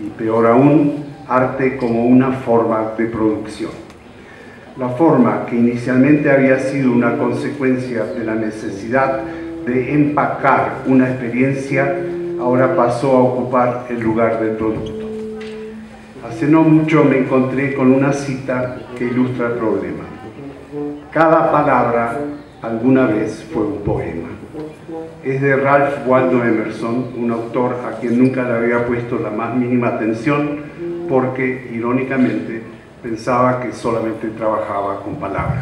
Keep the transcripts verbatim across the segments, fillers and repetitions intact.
y peor aún, arte como una forma de producción. La forma que inicialmente había sido una consecuencia de la necesidad de empacar una experiencia, ahora pasó a ocupar el lugar del producto. Hace no mucho me encontré con una cita que ilustra el problema. Cada palabra alguna vez fue un poema. Es de Ralph Waldo Emerson, un autor a quien nunca le había puesto la más mínima atención porque, irónicamente, pensaba que solamente trabajaba con palabras.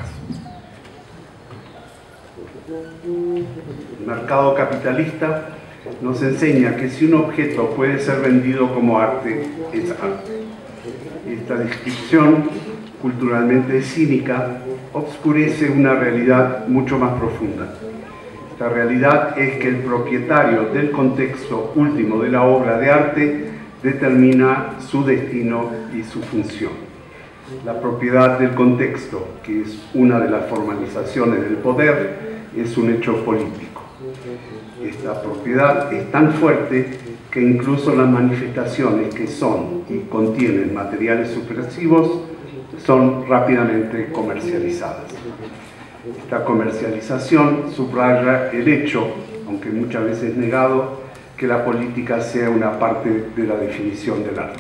El mercado capitalista nos enseña que si un objeto puede ser vendido como arte, es arte. Esta descripción, culturalmente cínica, obscurece una realidad mucho más profunda. Esta realidad es que el propietario del contexto último de la obra de arte determina su destino y su función. La propiedad del contexto, que es una de las formalizaciones del poder, es un hecho político. Esta propiedad es tan fuerte que incluso las manifestaciones que son y contienen materiales subversivos son rápidamente comercializadas. Esta comercialización subraya el hecho, aunque muchas veces negado, que la política sea una parte de la definición del arte.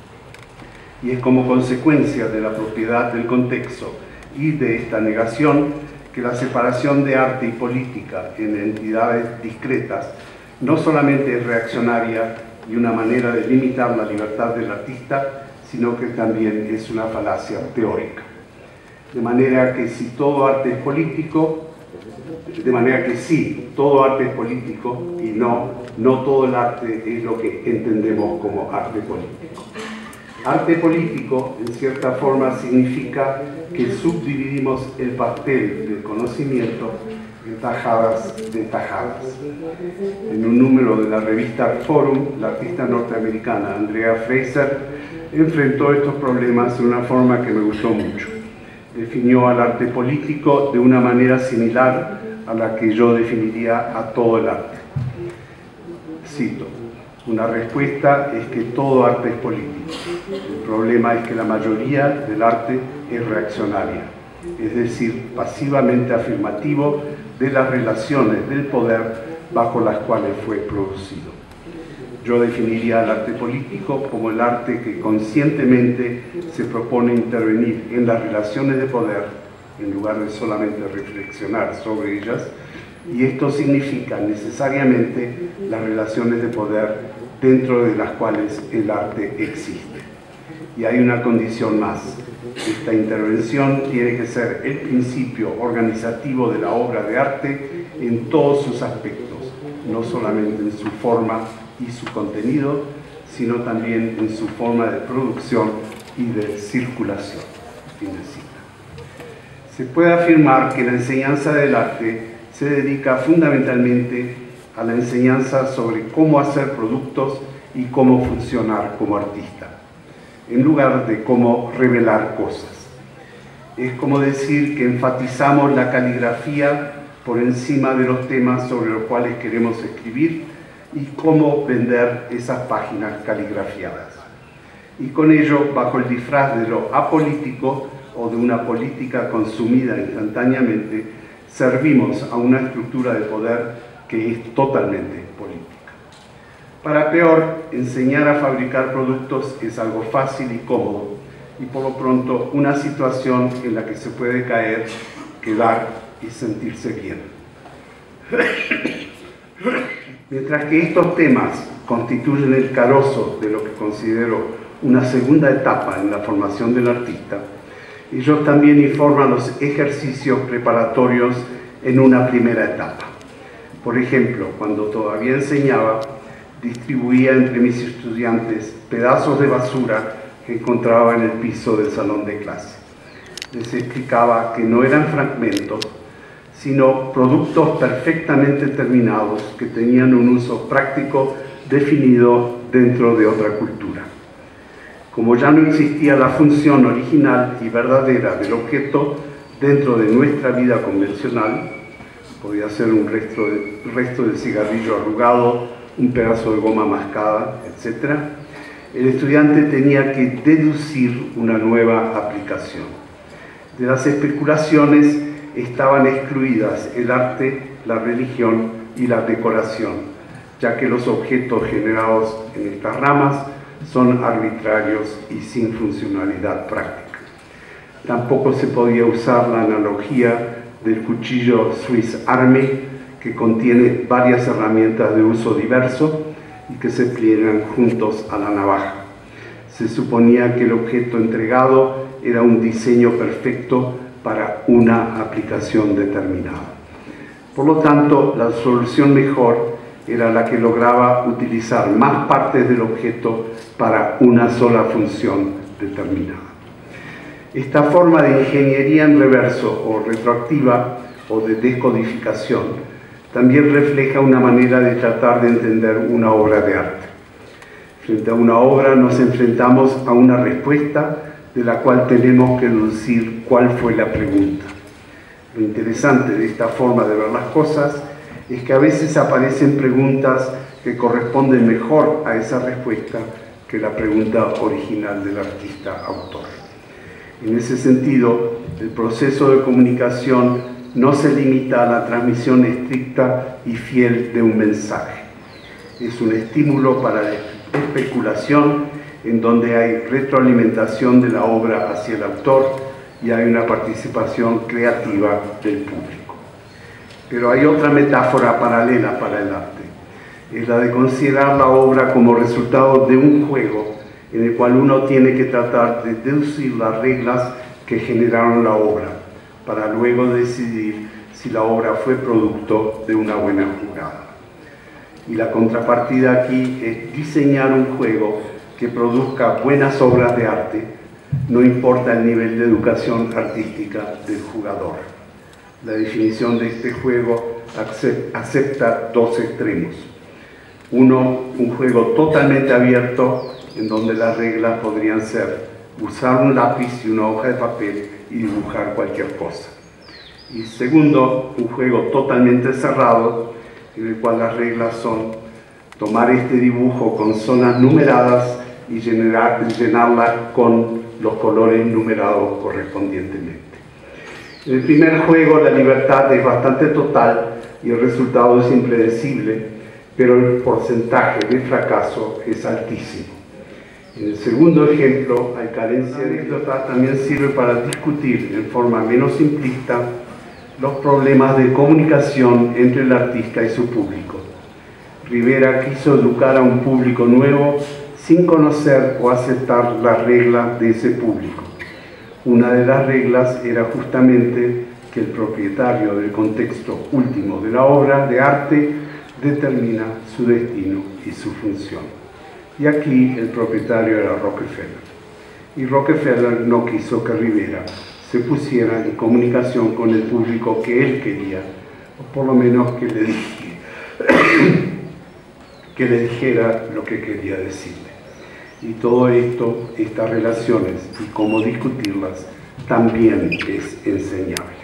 Y es como consecuencia de la propiedad del contexto y de esta negación que la separación de arte y política en entidades discretas no solamente es reaccionaria y una manera de limitar la libertad del artista, sino que también es una falacia teórica. De manera que si todo arte es político, de manera que sí, todo arte es político y no, no todo el arte es lo que entendemos como arte político. Arte político, en cierta forma, significa que subdividimos el pastel del conocimiento en tajadas de tajadas. En un número de la revista Forum, la artista norteamericana Andrea Fraser enfrentó estos problemas de una forma que me gustó mucho. Definió al arte político de una manera similar a la que yo definiría a todo el arte. Cito: una respuesta es que todo arte es político. El problema es que la mayoría del arte es reaccionaria, es decir, pasivamente afirmativo de las relaciones del poder bajo las cuales fue producido. Yo definiría el arte político como el arte que conscientemente se propone intervenir en las relaciones de poder, en lugar de solamente reflexionar sobre ellas, y esto significa necesariamente las relaciones de poder dentro de las cuales el arte existe. Y hay una condición más. Esta intervención tiene que ser el principio organizativo de la obra de arte en todos sus aspectos, no solamente en su forma y su contenido, sino también en su forma de producción y de circulación. Fin de cita. Se puede afirmar que la enseñanza del arte se dedica fundamentalmente a la enseñanza sobre cómo hacer productos y cómo funcionar como artista, en lugar de cómo revelar cosas. Es como decir que enfatizamos la caligrafía por encima de los temas sobre los cuales queremos escribir y cómo vender esas páginas caligrafiadas. Y con ello, bajo el disfraz de lo apolítico o de una política consumida instantáneamente, servimos a una estructura de poder que es totalmente política. Para peor, enseñar a fabricar productos es algo fácil y cómodo, y por lo pronto una situación en la que se puede caer, quedar y sentirse bien. Mientras que estos temas constituyen el carozo de lo que considero una segunda etapa en la formación del artista, ellos también informan los ejercicios preparatorios en una primera etapa. Por ejemplo, cuando todavía enseñaba, distribuía entre mis estudiantes pedazos de basura que encontraba en el piso del salón de clase. Les explicaba que no eran fragmentos, sino productos perfectamente terminados que tenían un uso práctico definido dentro de otra cultura. Como ya no existía la función original y verdadera del objeto dentro de nuestra vida convencional, podía ser un resto de, resto de cigarrillo arrugado, un pedazo de goma mascada, etcétera, el estudiante tenía que deducir una nueva aplicación. De las especulaciones estaban excluidas el arte, la religión y la decoración, ya que los objetos generados en estas ramas son arbitrarios y sin funcionalidad práctica. Tampoco se podía usar la analogía del cuchillo Swiss Army, que contiene varias herramientas de uso diverso y que se pliegan juntos a la navaja. Se suponía que el objeto entregado era un diseño perfecto para una aplicación determinada. Por lo tanto, la solución mejor era la que lograba utilizar más partes del objeto para una sola función determinada. Esta forma de ingeniería en reverso o retroactiva o de descodificación también refleja una manera de tratar de entender una obra de arte. Frente a una obra nos enfrentamos a una respuesta de la cual tenemos que deducir cuál fue la pregunta. Lo interesante de esta forma de ver las cosas es que a veces aparecen preguntas que corresponden mejor a esa respuesta que la pregunta original del artista-autor. En ese sentido, el proceso de comunicación no se limita a la transmisión estricta y fiel de un mensaje. Es un estímulo para la especulación en donde hay retroalimentación de la obra hacia el autor y hay una participación creativa del público. Pero hay otra metáfora paralela para el arte. Es la de considerar la obra como resultado de un juego en el cual uno tiene que tratar de deducir las reglas que generaron la obra, para luego decidir si la obra fue producto de una buena jugada. Y la contrapartida aquí es diseñar un juego que produzca buenas obras de arte, no importa el nivel de educación artística del jugador. La definición de este juego acepta dos extremos. Uno, un juego totalmente abierto, en donde las reglas podrían ser usar un lápiz y una hoja de papel y dibujar cualquier cosa. Y segundo, un juego totalmente cerrado, en el cual las reglas son tomar este dibujo con zonas numeradas y generar, llenarla con los colores numerados correspondientemente. En el primer juego la libertad es bastante total y el resultado es impredecible, pero el porcentaje de fracaso es altísimo. En el segundo ejemplo, hay carencia de anécdota, también sirve para discutir en forma menos simplista los problemas de comunicación entre el artista y su público. Rivera quiso educar a un público nuevo sin conocer o aceptar las reglas de ese público. Una de las reglas era justamente que el propietario del contexto último de la obra de arte determina su destino y su función. Y aquí el propietario era Rockefeller. Y Rockefeller no quiso que Rivera se pusiera en comunicación con el público que él quería, o por lo menos que le dijera, que le dijera lo que quería decirle. Y todo esto, estas relaciones y cómo discutirlas, también es enseñable.